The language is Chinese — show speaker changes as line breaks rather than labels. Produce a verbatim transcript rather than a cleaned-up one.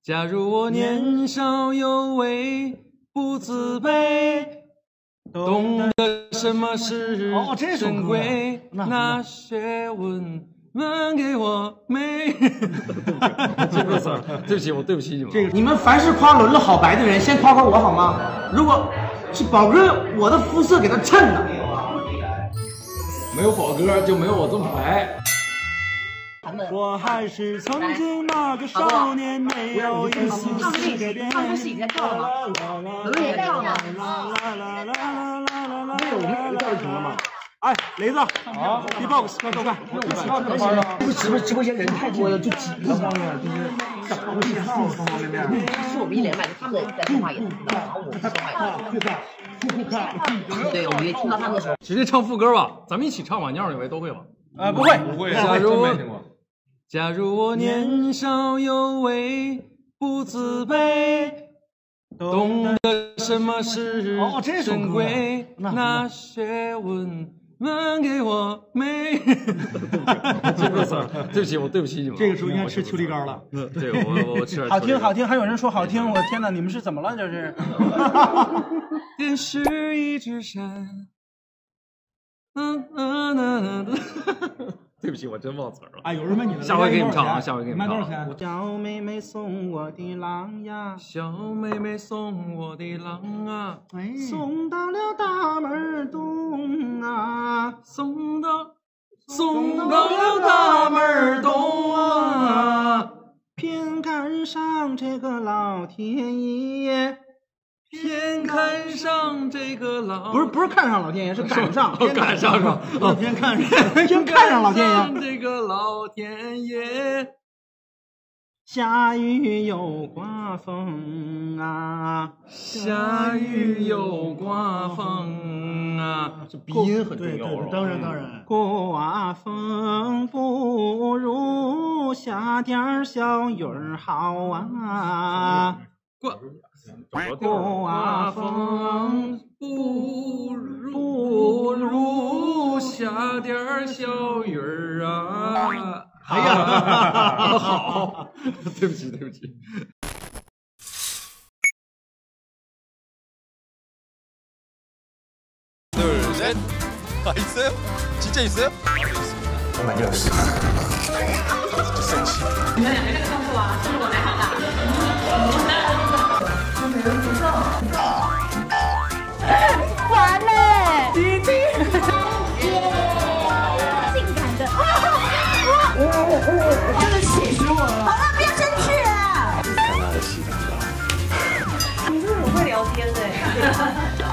假如我年少有为，不自卑，懂得什么是珍贵，那学问问给我美。这不是，对不起，我对不起你们。
这个你们凡是夸轮子好白的人，先夸夸我好吗？如果是宝哥，我的肤色给他衬的。
没有宝哥就没有我这么白。
我还是曾经那个少年，没有一丝丝改变。
他们不是以前跳了吗？我们也在跳吗？
对，我们也跳就行了嘛。
哎，雷子，好 ，B-box， 快快快，
不直播直播间人太多了，就几个方面，就是掌握信号方方面面。
是我们一连麦，他们在说话也听到，然后我们说话也听到。对，我们也听到他们的时候。
直接唱副歌吧，咱们一起唱吧，鸟以为都会吧？
呃，不会，
不会。假如我假如我年少有为，不自卑，懂得什么是珍贵，那学问问给我美。这不是，对不起，我对不起你们。
这个时候应该吃秋梨膏了。
对，我我吃点。
好听好听，还有人说好听，我天哪，你们是怎么了？这是。
电视一直闪。嗯嗯嗯嗯。对不起，我真忘词了。
哎，有人问你了，
下回给你们唱啊，下回给你们唱。
卖多少钱？小妹妹送我的郎呀，
小妹妹送我的郎啊，
哎、送到了大门东啊，
送到送到了大门东啊，
偏赶上这个老天爷。
偏看上这个老，
不是不是看上老天爷，是赶上，
哦、赶上是吧？
哦，偏看上，偏看上老天爷。
这个老天爷，
下雨又刮风啊，
下雨又刮风啊，这鼻音很重要。
对对，当然当然。
刮风不如下点小雨儿好啊。
刮刮风不如不如下点小雨儿啊！
哎呀，
好，对不起对不起。
둘셋 아 있어요? 진짜 있어요?
정말 열었어. 센치.
你们两个这个动作啊，是不是我来好大？
完嘞！
弟弟，
性感的，
真的气死我了！
好了，不要生气了。
看他的戏长大。
你是很会聊天的。